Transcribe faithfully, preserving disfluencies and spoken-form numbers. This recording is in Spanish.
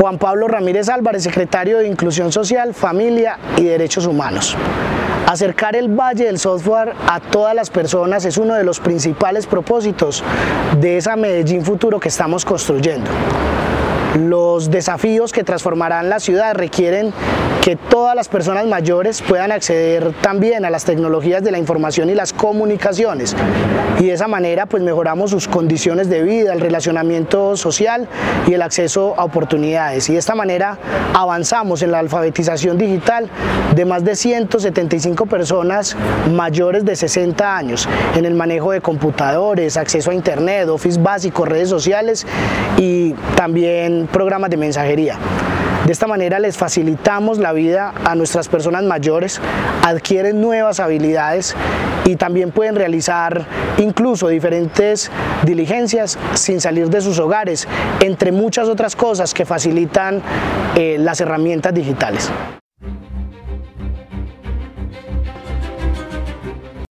Juan Pablo Ramírez Álvarez, secretario de Inclusión Social, Familia y Derechos Humanos. Acercar el Valle del Software a todas las personas es uno de los principales propósitos de esa Medellín futuro que estamos construyendo. Los desafíos que transformarán la ciudad requieren que todas las personas mayores puedan acceder también a las tecnologías de la información y las comunicaciones, y de esa manera pues mejoramos sus condiciones de vida, el relacionamiento social y el acceso a oportunidades, y de esta manera avanzamos en la alfabetización digital de más de ciento setenta y cinco personas mayores de sesenta años en el manejo de computadores, acceso a internet, Office básico, redes sociales y también programas de mensajería. De esta manera les facilitamos la vida a nuestras personas mayores, adquieren nuevas habilidades y también pueden realizar incluso diferentes diligencias sin salir de sus hogares, entre muchas otras cosas que facilitan eh, las herramientas digitales.